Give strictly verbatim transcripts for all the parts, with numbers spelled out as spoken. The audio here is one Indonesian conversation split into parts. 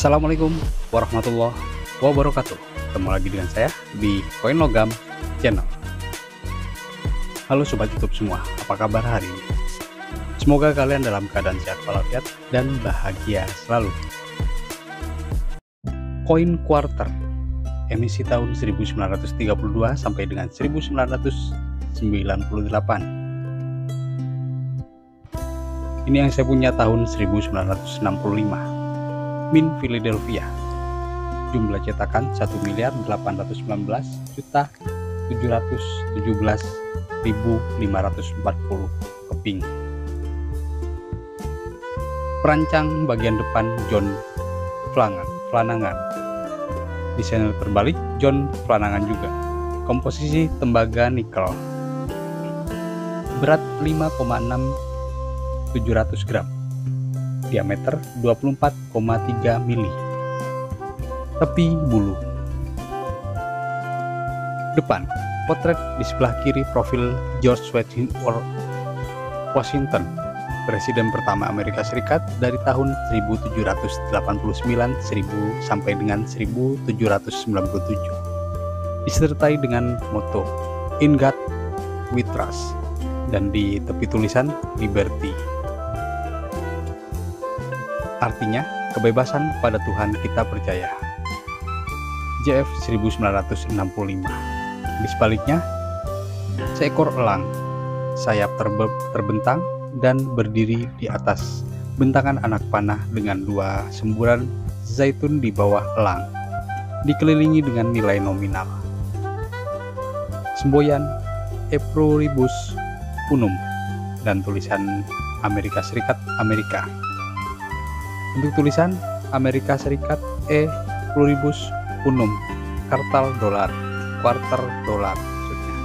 Assalamualaikum warahmatullahi wabarakatuh. Ketemu lagi dengan saya di Koin Logam Channel. Halo Sobat YouTube semua, apa kabar hari ini? Semoga kalian dalam keadaan sehat walafiat dan bahagia selalu. Koin Quarter emisi tahun seribu sembilan ratus tiga puluh dua sampai dengan seribu sembilan ratus sembilan puluh delapan. Ini yang saya punya tahun seribu sembilan ratus enam puluh lima. Mint Philadelphia. Jumlah cetakan satu miliar delapan ratus sembilan belas juta tujuh ratus tujuh belas ribu lima ratus empat puluh keping. Perancang bagian depan John Flanagan. Desainer terbalik John Flanagan juga. Komposisi tembaga nikel. Berat lima koma enam tujuh ratus gram. Diameter dua puluh empat koma tiga mili. Tepi bulu. Depan, potret di sebelah kiri profil George Washington, Presiden pertama Amerika Serikat dari tahun seribu tujuh ratus delapan puluh sembilan sampai dengan seribu tujuh ratus sembilan puluh tujuh. Disertai dengan moto In God We Trust dan di tepi tulisan Liberty. Artinya, kebebasan pada Tuhan kita percaya. J F seribu sembilan ratus enam puluh lima. Di sebaliknya, seekor elang, sayap terbe terbentang dan berdiri di atas bentangan anak panah dengan dua semburan zaitun di bawah elang, dikelilingi dengan nilai nominal. Semboyan E Pluribus Unum dan tulisan Amerika Serikat Amerika. Untuk tulisan Amerika Serikat E Pluribus Unum, kartal dolar, quarter dolar maksudnya.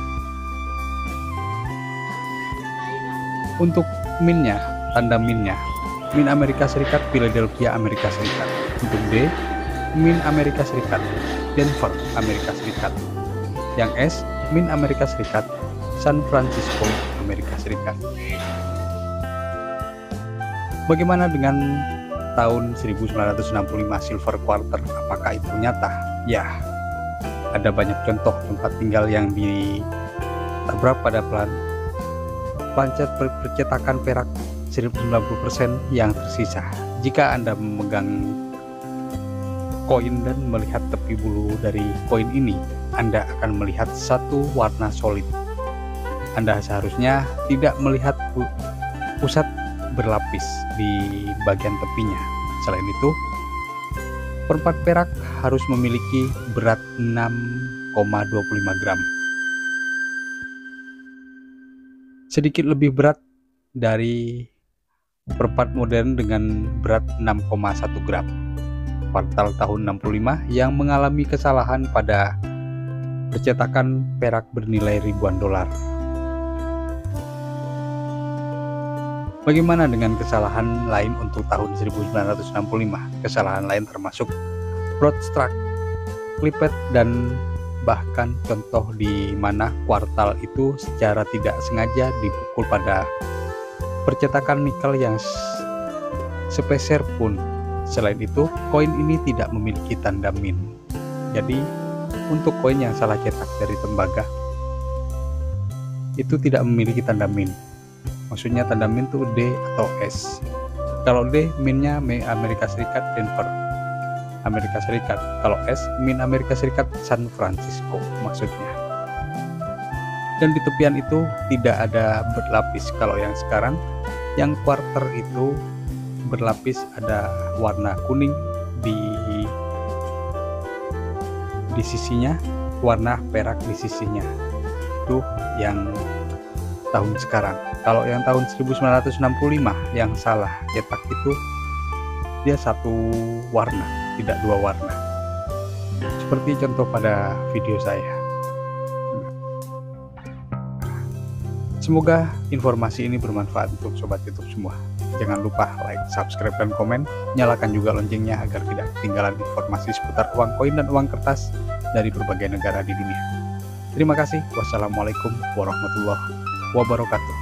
Untuk minnya, tanda minnya, min Amerika Serikat Philadelphia Amerika Serikat. Untuk D, min Amerika Serikat Denver Amerika Serikat. Yang S, min Amerika Serikat San Francisco Amerika Serikat. Bagaimana dengan tahun seribu sembilan ratus enam puluh lima Silver Quarter? Apakah itu nyata? Ya, ada banyak contoh tempat tinggal yang ditabrak pada pelan pencet percetakan perak sembilan puluh persen yang tersisa. Jika Anda memegang koin dan melihat tepi bulu dari koin ini, Anda akan melihat satu warna solid. Anda seharusnya tidak melihat pusat berlapis di bagian tepinya. Selain itu, perempat perak harus memiliki berat enam koma dua puluh lima gram. Sedikit lebih berat dari perempat modern dengan berat enam koma satu gram. Kuartal tahun enam puluh lima yang mengalami kesalahan pada percetakan perak bernilai ribuan dolar. Bagaimana dengan kesalahan lain untuk tahun seribu sembilan ratus enam puluh lima? Kesalahan lain termasuk broad stroke, clipped, dan bahkan contoh di mana kuartal itu secara tidak sengaja dipukul pada percetakan nikel yang sepeser pun. Selain itu, koin ini tidak memiliki tanda min. Jadi, untuk koin yang salah cetak dari tembaga itu tidak memiliki tanda min. Maksudnya tanda min itu D atau S. Kalau D, minnya Amerika Serikat Denver Amerika Serikat. Kalau S, min Amerika Serikat San Francisco maksudnya. Dan di tepian itu tidak ada berlapis. Kalau yang sekarang, yang quarter itu berlapis, ada warna kuning di di sisinya, warna perak di sisinya. Itu yang tahun sekarang. Kalau yang tahun seribu sembilan ratus enam puluh lima yang salah cetak itu dia satu warna, tidak dua warna. Seperti contoh pada video saya. Semoga informasi ini bermanfaat untuk Sobat YouTube semua. Jangan lupa like, subscribe, dan komen. Nyalakan juga loncengnya agar tidak ketinggalan informasi seputar uang koin dan uang kertas dari berbagai negara di dunia. Terima kasih. Wassalamualaikum warahmatullahi wabarakatuh.